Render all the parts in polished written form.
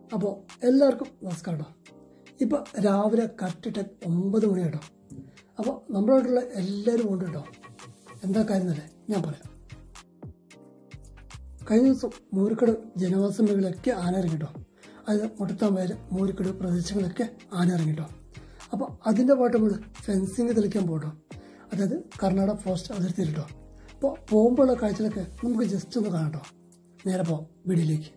അപ്പോൾ എല്ലാവർക്കും നമസ്കാരം. ഇപ്പോൾ രാവിലെ കറക്റ്റ് ടൈം 9 മണി കേട്ടോ. അപ്പോൾ നമ്മളോടുള്ള എല്ലാവരും കൊണ്ട് കേട്ടോ. എന്താ കാര്യം എന്നല്ലേ ഞാൻ പറയാം. കഴിഞ്ഞ ദിവസം മൂരിക്കട് ജനവാസ മേഖലയൊക്കെ ആന ഇറങ്ങി കേട്ടോ. അത് മുട്ടത്താമ്പയൽ മൂരിക്കട് പ്രദേശങ്ങളൊക്കെ ആന ഇറങ്ങി കേട്ടോ. അപ്പോൾ അതിൻ്റെ പാട്ട് നമ്മൾ ഫെൻസിങ് തെളിക്കാൻ പോകട്ടോ. അതായത് കർണാടക ഫോറസ്റ്റ് അതിർത്തിയിൽ കേട്ടോ. അപ്പോൾ പോകുമ്പോഴുള്ള കാഴ്ചകളൊക്കെ നമുക്ക് ജസ്റ്റ് ഒന്ന് കാണാം കേട്ടോ. നേരെ പോവാം വീഡിയോയിലേക്ക്.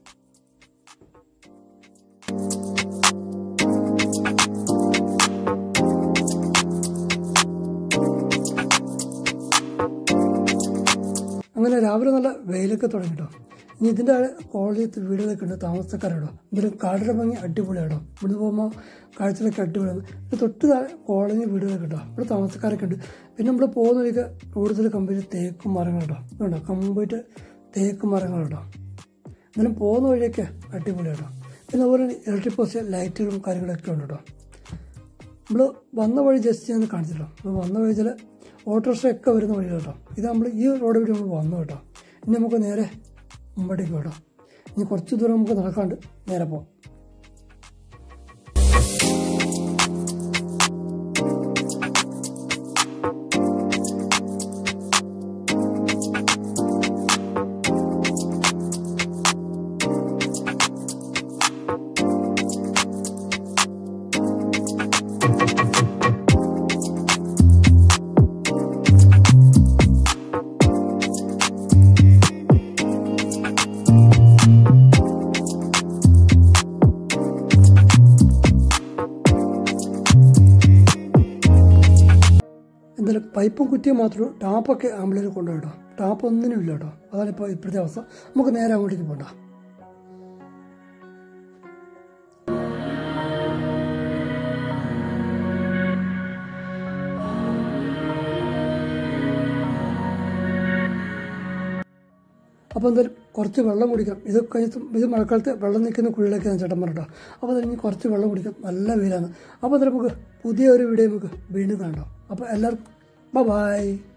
അങ്ങനെ രാവിലെ നല്ല വെയിലൊക്കെ തുടങ്ങിട്ടോ. ഇനി ഇതിൻ്റെ കോളേജിൽ വീടുകളൊക്കെ ഉണ്ട്, താമസക്കാരുണ്ടോ. ഇതിൽ കാടിൻ്റെ ഭംഗി അടിപൊളിയാട്ടോ. ഇവിടുന്ന് പോകുമ്പോൾ കാഴ്ചകളൊക്കെ അടിപൊളിയാണ്. പിന്നെ തൊട്ട് കോളനി വീടുകളൊക്കെ ഉണ്ടോ, ഇവിടെ താമസക്കാരൊക്കെ ഉണ്ട്. പിന്നെ നമ്മൾ പോകുന്ന വഴിക്ക് കൂടുതൽ കംപ്ലീറ്റ് തേക്കും മരങ്ങളുണ്ടോ. ഇതുണ്ടോ കംപ്ലീറ്റ് തേക്കും മരങ്ങളുണ്ടോ. എന്നാലും പോകുന്ന വഴിയൊക്കെ അടിപൊളിയാട്ടോ. പിന്നെ അതുപോലെ ഇലക്ട്രിക് പോസ്റ്റ് ലൈറ്റുകളും കാര്യങ്ങളൊക്കെ ഉണ്ട് കേട്ടോ. നമ്മൾ വന്ന വഴി ജസ്റ്റ് ഞാൻ കാണിച്ചിട്ടോ. നമ്മൾ വന്ന വഴി ചില ഓട്ടോറിക്ഷയൊക്കെ വരുന്ന വഴി കേട്ടോ. ഇത് നമ്മൾ ഈ റോഡ് വഴി നമ്മൾ വന്നു കേട്ടോ. ഇനി നമുക്ക് നേരെ മുമ്പോട്ടേക്ക് കേട്ടോ. ഇനി കുറച്ച് ദൂരം നമുക്ക് നടക്കാണ്ട് നേരെ പോകാം. എന്തായാലും പൈപ്പും കുറ്റിയും മാത്രമേ ടാപ്പൊക്കെ ആമ്പിളേൽ കൊണ്ടുപോയി കേട്ടോ. ടാപ്പ് ഒന്നിനും ഇല്ല കേട്ടോ. അതാണ് ഇപ്പോൾ ഇപ്പോഴത്തെ അവസ്ഥ. നമുക്ക് നേരെ അങ്ങോട്ടേക്ക് പോകണ്ട. അപ്പോൾ എന്തായാലും കുറച്ച് വെള്ളം കുടിക്കാം. ഇത് മഴക്കാലത്ത് വെള്ളം നിൽക്കുന്ന കുഴികളൊക്കെയാണ് ചേട്ടൻ പറഞ്ഞോ. അപ്പോൾ അതിൽ ഇനി കുറച്ച് വെള്ളം കുടിക്കാം. നല്ല വെയിലാണ്. അപ്പോൾ എന്തായാലും നമുക്ക് പുതിയൊരു വീഡിയോ നമുക്ക് വീണ്ടും കാണാം. അപ്പോൾ എല്ലാവർക്കും ബൈ.